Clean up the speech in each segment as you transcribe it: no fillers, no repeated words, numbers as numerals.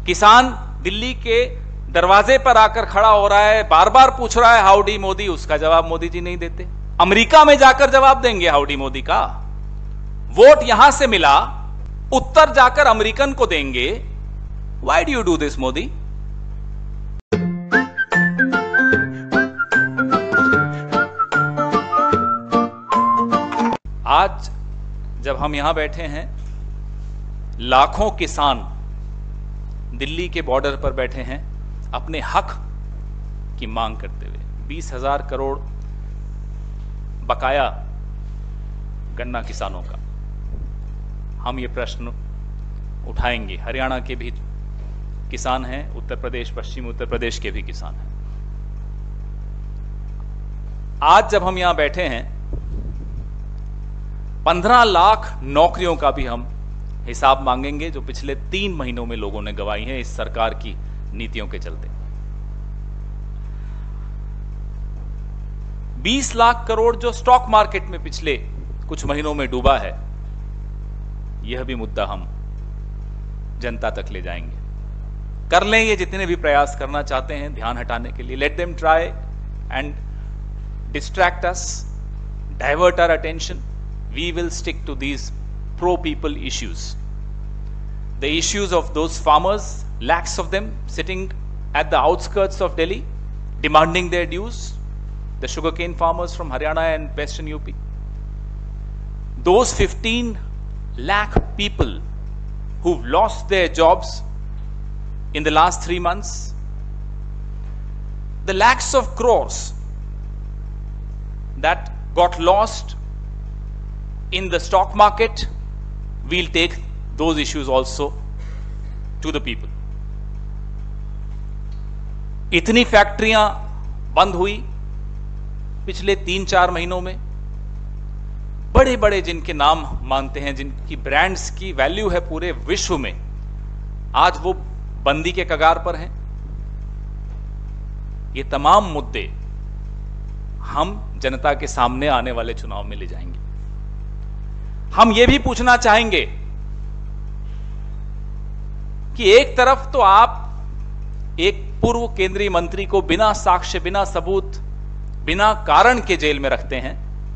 किसान दिल्ली के दरवाजे पर आकर खड़ा हो रहा है, बार बार पूछ रहा है हाउडी मोदी, उसका जवाब मोदी जी नहीं देते। अमेरिका में जाकर जवाब देंगे हाउडी मोदी का। वोट यहां से मिला, उत्तर जाकर अमेरिकन को देंगे। Why do you do this Modi? आज जब हम यहां बैठे हैं, लाखों किसान दिल्ली के बॉर्डर पर बैठे हैं अपने हक की मांग करते हुए। 20,000 करोड़ बकाया गन्ना किसानों का, हम ये प्रश्न उठाएंगे। हरियाणा के भी किसान हैं, उत्तर प्रदेश, पश्चिमी उत्तर प्रदेश के भी किसान हैं। आज जब हम यहां बैठे हैं, 15 लाख नौकरियों का भी हम हिसाब मांगेंगे जो पिछले 3 महीनों में लोगों ने गंवाई है इस सरकार की नीतियों के चलते। 20 लाख करोड़ जो स्टॉक मार्केट में पिछले कुछ महीनों में डूबा है, यह भी मुद्दा हम जनता तक ले जाएंगे। कर लें ये जितने भी प्रयास करना चाहते हैं ध्यान हटाने के लिए। Let them try and distract us, divert our attention. We will stick to these pro people issues, the issues of those farmers, lakhs of them sitting at the outskirts of Delhi demanding their dues, the sugarcane farmers from Haryana and western UP, those 15 lakh people who've lost their jobs in the last 3 months, the lakhs of crores that got lost in the stock market. We'll take those issues also to the people. इतनी फैक्ट्रियां बंद हुई पिछले 3-4 महीनों में, बड़े बड़े जिनके नाम मानते हैं, जिनकी ब्रांड्स की वैल्यू है पूरे विश्व में, आज वो बंदी के कगार पर हैं। ये तमाम मुद्दे हम जनता के सामने आने वाले चुनाव में ले जाएंगे। हम यह भी पूछना चाहेंगे कि एक तरफ तो आप एक पूर्व केंद्रीय मंत्री को बिना साक्ष्य, बिना सबूत, बिना कारण के जेल में रखते हैं।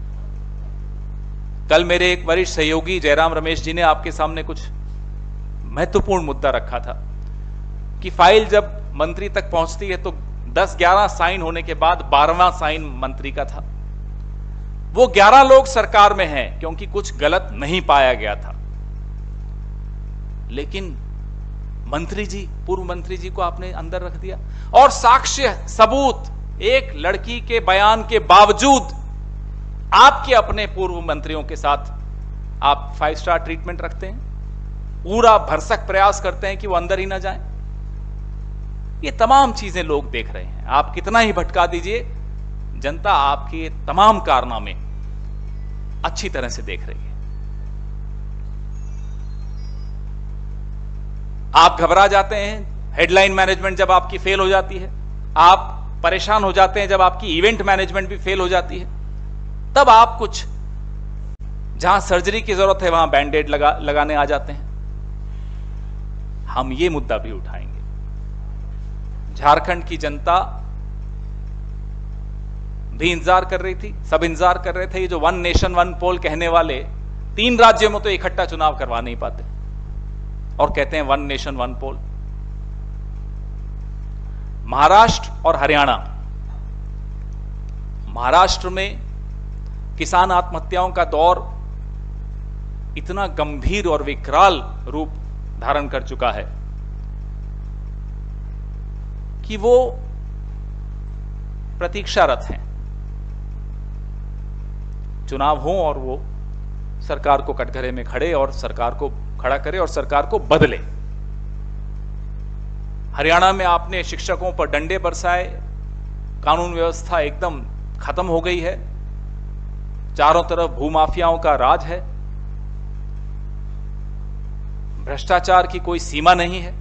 कल मेरे एक वरिष्ठ सहयोगी जयराम रमेश जी ने आपके सामने कुछ महत्वपूर्ण मुद्दा रखा था कि फाइल जब मंत्री तक पहुंचती है तो 10-11 साइन होने के बाद 12वां साइन मंत्री का था। वो 11 लोग सरकार में हैं क्योंकि कुछ गलत नहीं पाया गया था, लेकिन मंत्री जी, पूर्व मंत्री जी को आपने अंदर रख दिया। और साक्ष्य सबूत, एक लड़की के बयान के बावजूद आपके अपने पूर्व मंत्रियों के साथ आप 5 स्टार ट्रीटमेंट रखते हैं, पूरा भरसक प्रयास करते हैं कि वो अंदर ही ना जाएं। ये तमाम चीजें लोग देख रहे हैं। आप कितना ही भटका दीजिए, जनता आपके तमाम कारनामे अच्छी तरह से देख रही है। आप घबरा जाते हैं हेडलाइन मैनेजमेंट जब आपकी फेल हो जाती है, आप परेशान हो जाते हैं जब आपकी इवेंट मैनेजमेंट भी फेल हो जाती है, तब आप कुछ जहां सर्जरी की जरूरत है वहां बैंडेड लगाने आ जाते हैं। हम ये मुद्दा भी उठाएंगे। झारखंड की जनता भी इंतजार कर रही थी, सब इंतजार कर रहे थे। ये जो 1 नेशन 1 पोल कहने वाले, 3 राज्यों में तो इकट्ठा चुनाव करवा नहीं पाते और कहते हैं 1 नेशन 1 पोल। महाराष्ट्र और हरियाणा, महाराष्ट्र में किसान आत्महत्याओं का दौर इतना गंभीर और विकराल रूप धारण कर चुका है कि वो प्रतीक्षारत हैं, चुनाव हो और वो सरकार को कटघरे में खड़े और सरकार को खड़ा करे और सरकार को बदले। हरियाणा में आपने शिक्षकों पर डंडे बरसाए, कानून व्यवस्था एकदम खत्म हो गई है, चारों तरफ भूमाफियाओं का राज है, भ्रष्टाचार की कोई सीमा नहीं है।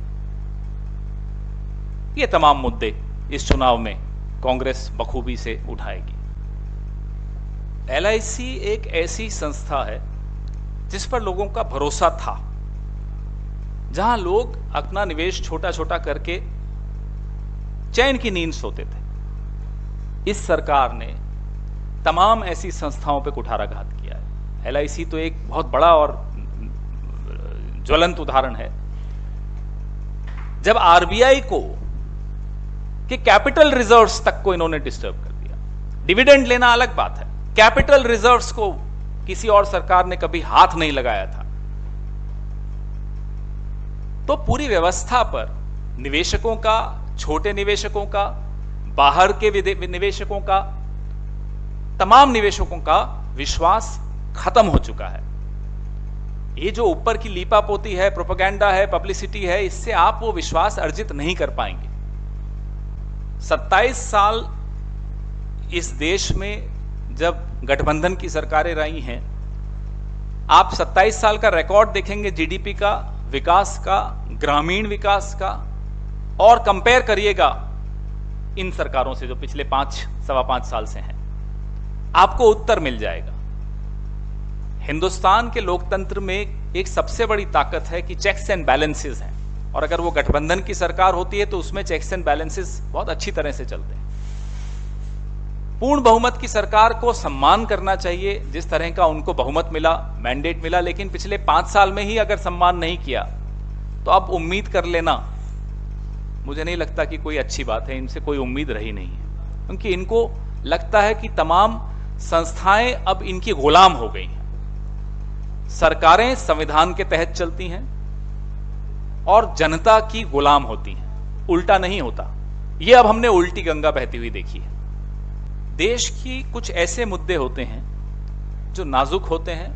ये तमाम मुद्दे इस चुनाव में कांग्रेस बखूबी से उठाएगी। LIC एक ऐसी संस्था है जिस पर लोगों का भरोसा था। जहां लोग अपना निवेश छोटा छोटा करके चैन की नींद सोते थे, इस सरकार ने तमाम ऐसी संस्थाओं पे कुठाराघात किया है। LIC तो एक बहुत बड़ा और ज्वलंत उदाहरण है। जब RBI को कि कैपिटल रिजर्व्स तक को इन्होंने डिस्टर्ब कर दिया। डिविडेंड लेना अलग बात है, कैपिटल रिजर्व्स को किसी और सरकार ने कभी हाथ नहीं लगाया था। तो पूरी व्यवस्था पर निवेशकों का, छोटे निवेशकों का, बाहर के निवेशकों का, तमाम निवेशकों का विश्वास खत्म हो चुका है। ये जो ऊपर की लीपापोती है, प्रोपेगेंडा है, पब्लिसिटी है, इससे आप वो विश्वास अर्जित नहीं कर पाएंगे। 27 साल इस देश में जब गठबंधन की सरकारें रही हैं, आप 27 साल का रिकॉर्ड देखेंगे जीडीपी का, विकास का, ग्रामीण विकास का, और कंपेयर करिएगा इन सरकारों से जो पिछले 5-5.25 साल से हैं, आपको उत्तर मिल जाएगा। हिंदुस्तान के लोकतंत्र में एक सबसे बड़ी ताकत है कि चेक्स एंड बैलेंसेस हैं, और अगर वो गठबंधन की सरकार होती है तो उसमें चेक्स एंड बैलेंसेस बहुत अच्छी तरह से चलते हैं। पूर्ण बहुमत की सरकार को सम्मान करना चाहिए, जिस तरह का उनको बहुमत मिला, मैंडेट मिला, लेकिन पिछले 5 साल में ही अगर सम्मान नहीं किया तो अब उम्मीद कर लेना, मुझे नहीं लगता कि कोई अच्छी बात है। इनसे कोई उम्मीद रही नहीं है, क्योंकि इनको लगता है कि तमाम संस्थाएं अब इनकी गुलाम हो गई हैं। सरकारें संविधान के तहत चलती हैं और जनता की गुलाम होती हैं, उल्टा नहीं होता। यह अब हमने उल्टी गंगा बहती हुई देखी है। देश की कुछ ऐसे मुद्दे होते हैं जो नाजुक होते हैं,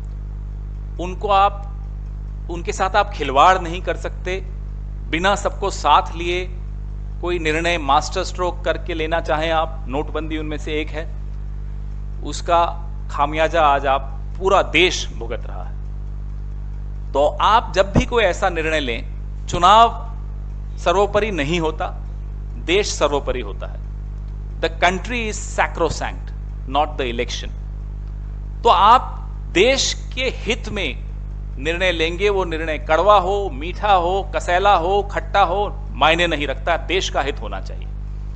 उनके साथ आप खिलवाड़ नहीं कर सकते। बिना सबको साथ लिए कोई निर्णय मास्टर स्ट्रोक करके लेना चाहें आप, नोटबंदी उनमें से एक है, उसका खामियाजा आज आप पूरा देश भुगत रहा है। तो आप जब भी कोई ऐसा निर्णय लें, चुनाव सर्वोपरि नहीं होता, देश सर्वोपरि होता है। The country is sacrosanct, not the election. तो आप देश के हित में निर्णय लेंगे, वो निर्णय कड़वा हो, मीठा हो, कसैला हो, खट्टा हो, मायने नहीं रखता, देश का हित होना चाहिए।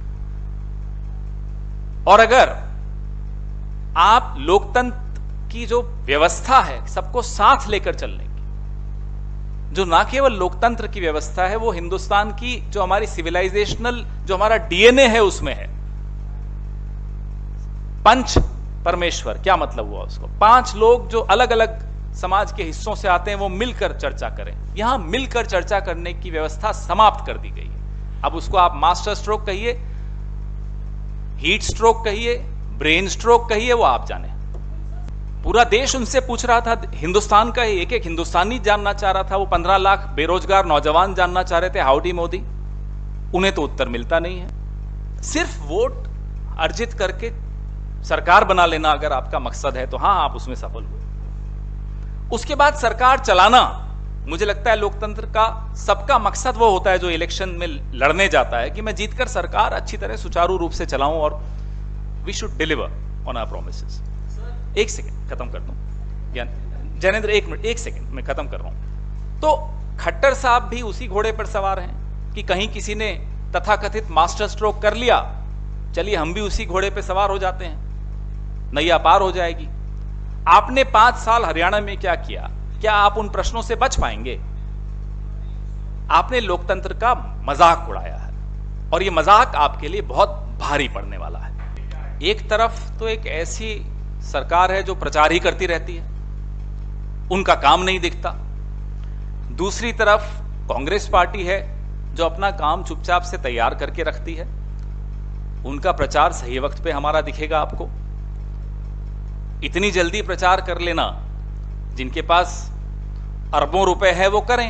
और अगर आप लोकतंत्र की जो व्यवस्था है सबको साथ लेकर चलने की, जो ना केवल लोकतंत्र की व्यवस्था है, वो हिंदुस्तान की जो हमारी सिविलाइजेशनल, जो हमारा डीएनए है उसमें है। पंच परमेश्वर, क्या मतलब हुआ उसको? 5 लोग जो अलग अलग समाज के हिस्सों से आते हैं, वो मिलकर चर्चा करें। यहां मिलकर चर्चा करने की व्यवस्था समाप्त कर दी गई है। अब उसको आप मास्टर स्ट्रोक कहिए, हीट स्ट्रोक कहिए, ब्रेन स्ट्रोक कहिए, वो आप जाने। पूरा देश उनसे पूछ रहा था, हिंदुस्तान का एक एक हिंदुस्तानी जानना चाह रहा था। वो 15 लाख बेरोजगार नौजवान जानना चाह रहे थे, हाउडी मोदी। उन्हें तो उत्तर मिलता नहीं है। सिर्फ वोट अर्जित करके सरकार बना लेना अगर आपका मकसद है तो हाँ, आप उसमें सफल हुए। उसके बाद सरकार चलाना, मुझे लगता है लोकतंत्र का सबका मकसद वो होता है जो इलेक्शन में लड़ने जाता है कि मैं जीतकर सरकार अच्छी तरह सुचारू रूप से चलाऊं, और we should deliver on our promises. एक सेकंड खत्म कर दूं, जैनेंद्र, 1 मिनट, 1 सेकंड में खत्म कर रहा हूं। तो खट्टर साहब भी उसी घोड़े पर सवार हैं कि कहीं किसी ने तथाकथित मास्टर स्ट्रोक कर लिया, चलिए हम भी उसी घोड़े पर सवार हो जाते हैं, नैया पार हो जाएगी। आपने 5 साल हरियाणा में क्या किया? क्या आप उन प्रश्नों से बच पाएंगे? आपने लोकतंत्र का मजाक उड़ाया है, और यह मजाक आपके लिए बहुत भारी पड़ने वाला है। एक तरफ तो एक ऐसी सरकार है जो प्रचार ही करती रहती है, उनका काम नहीं दिखता। दूसरी तरफ कांग्रेस पार्टी है जो अपना काम चुपचाप से तैयार करके रखती है, उनका प्रचार सही वक्त पे हमारा दिखेगा आपको। इतनी जल्दी प्रचार कर लेना, जिनके पास अरबों रुपए है वो करें।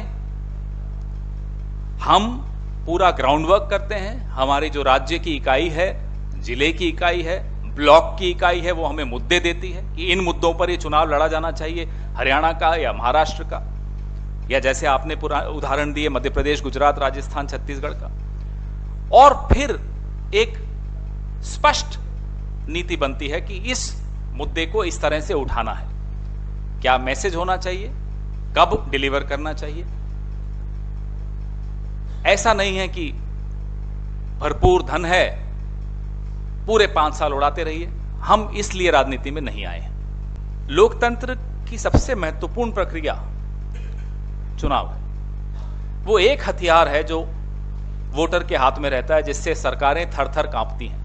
हम पूरा ग्राउंड वर्क करते हैं। हमारी जो राज्य की इकाई है, जिले की इकाई है, ब्लॉक की इकाई है, वो हमें मुद्दे देती है कि इन मुद्दों पर ये चुनाव लड़ा जाना चाहिए, हरियाणा का या महाराष्ट्र का, या जैसे आपने पूरा उदाहरण दिए मध्य प्रदेश, गुजरात, राजस्थान, छत्तीसगढ़ का। और फिर एक स्पष्ट नीति बनती है कि इस मुद्दे को इस तरह से उठाना है, क्या मैसेज होना चाहिए, कब डिलीवर करना चाहिए। ऐसा नहीं है कि भरपूर धन है, पूरे 5 साल उड़ाते रहिए। हम इसलिए राजनीति में नहीं आए हैं। लोकतंत्र की सबसे महत्वपूर्ण प्रक्रिया चुनाव है। वो एक हथियार है जो वोटर के हाथ में रहता है, जिससे सरकारें थर-थर कांपती हैं।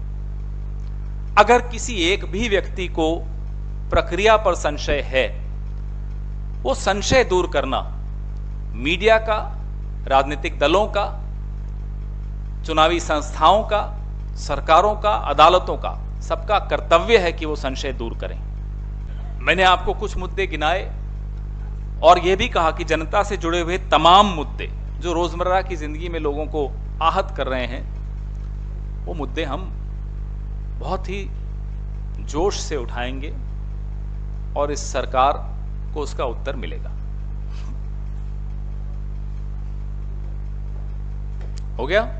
अगर किसी एक भी व्यक्ति को प्रक्रिया पर संशय है, वो संशय दूर करना मीडिया का, राजनीतिक दलों का, चुनावी संस्थाओं का, सरकारों का, अदालतों का, सबका कर्तव्य है कि वो संशय दूर करें। मैंने आपको कुछ मुद्दे गिनाए और यह भी कहा कि जनता से जुड़े हुए तमाम मुद्दे जो रोजमर्रा की जिंदगी में लोगों को आहत कर रहे हैं, वो मुद्दे हम बहुत ही जोश से उठाएंगे और इस सरकार को उसका उत्तर मिलेगा। हो गया?